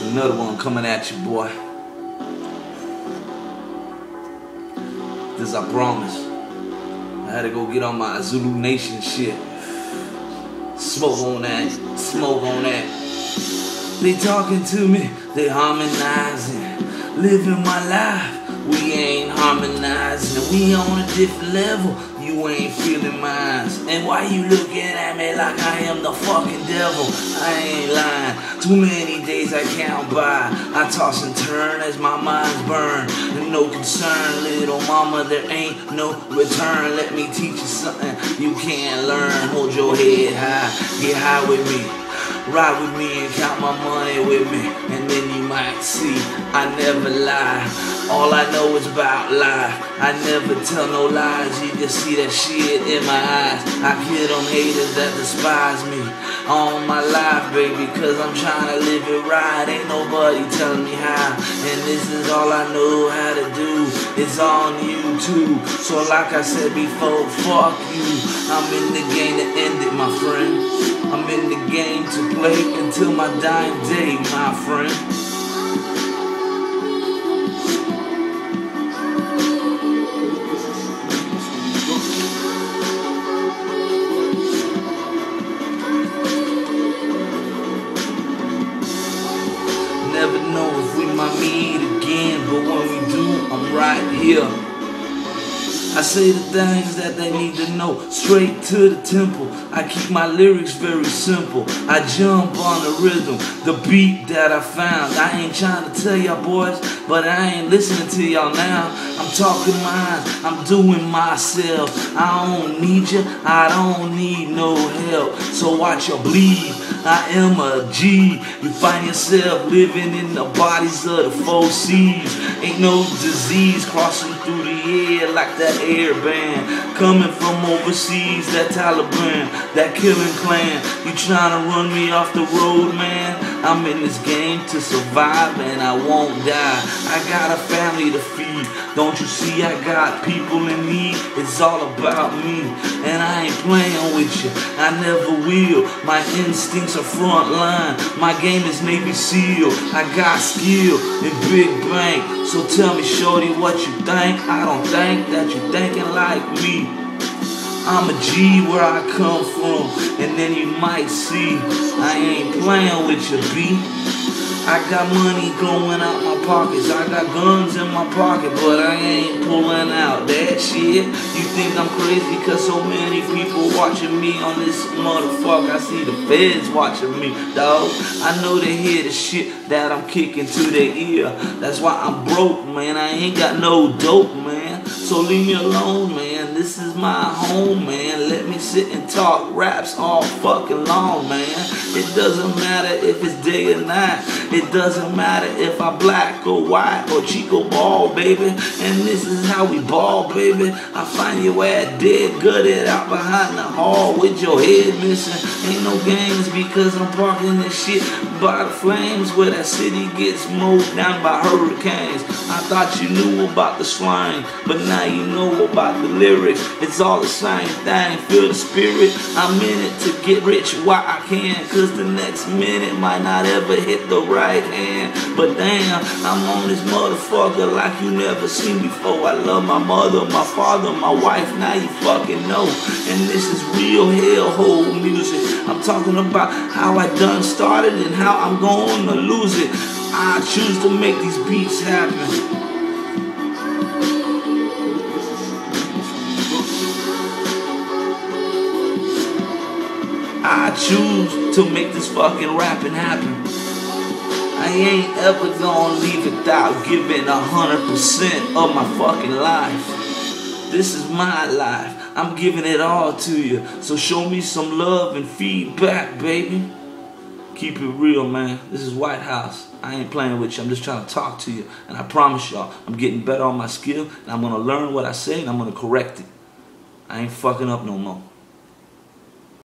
Another one coming at you, boy. This I promise. I had to go get on my Zulu Nation shit. Smoke on that, smoke on that. They talking to me, they harmonizing. Living my life, we ain't harmonizing. We on a different level, you ain't feeling mine. And why you looking at me like I am the fucking devil? I ain't lying, too many days I can't by. I toss and turn as my mind's burned. And no concern, little mama, there ain't no return. Let me teach you something you can't learn. Hold your head high, get high with me. Ride with me and count my money with me, and then you might see I never lie. All I know is about life. I never tell no lies. You can see that shit in my eyes. I kill them haters that despise me all my life, baby, cause I'm trying to live it right. Ain't nobody telling me how, and this is all I know how to do. It's on YouTube. So like I said before, fuck you. I'm in the game to end it, my friend. I'm in the game to play until my dying day, my friend. Never know if we might meet again, but when we do, I'm right here. I say the things that they need to know, straight to the temple. I keep my lyrics very simple. I jump on the rhythm, the beat that I found. I ain't trying to tell y'all boys, but I ain't listening to y'all now. I'm talking mine, I'm doing myself. I don't need you, I don't need no help. So watch your bleed, I am a G. You find yourself living in the bodies of the 4 C's. Ain't no disease crossing through the air like that air band. Coming from overseas, that Taliban, that killing clan. You trying to run me off the road, man? I'm in this game to survive and I won't die. I got a family to feed. Don't you see I got people in need? It's all about me, and I ain't playing with you. I never will. My instincts are front line. My game is Navy SEAL. I got skill in big bank. So tell me, shorty, what you think? I don't think that you thinking like me. I'm a G where I come from, and then you might see I ain't playing with your B. I got money going out my pockets. I got guns in my pocket, but I ain't pulling out that shit. You think I'm crazy cause so many people watching me on this motherfucker. I see the feds watching me, dawg. I know they hear the shit that I'm kicking to their ear. That's why I'm broke, man. I ain't got no dope, man. So leave me alone, man. This is my home, man. Let me sit and talk raps all fucking long, man. It doesn't matter if it's day or night. It doesn't matter if I black or white or Chico ball, baby. And this is how we ball, baby. I find your ass dead, gutted out behind the hall with your head missing. Ain't no games because I'm parking this shit by the flames where that city gets mowed down by hurricanes. I thought you knew about the slang, but now you know about the lyrics. It's all the same thing, feel the spirit. I'm in it to get rich while I can, cause the next minute might not ever hit the right hand. But damn, I'm on this motherfucker like you never seen before. I love my mother, my father, my wife, now you fucking know. And this is real hellhole music. I'm talking about how I done started and how I'm gonna lose it. I choose to make these beats happen. I choose to make this fucking rapping happen. I ain't ever gonna leave it without giving 100% of my fucking life. This is my life. I'm giving it all to you. So show me some love and feedback, baby. Keep it real, man. This is White House. I ain't playing with you. I'm just trying to talk to you. And I promise y'all, I'm getting better on my skill. And I'm gonna learn what I say and I'm gonna correct it. I ain't fucking up no more.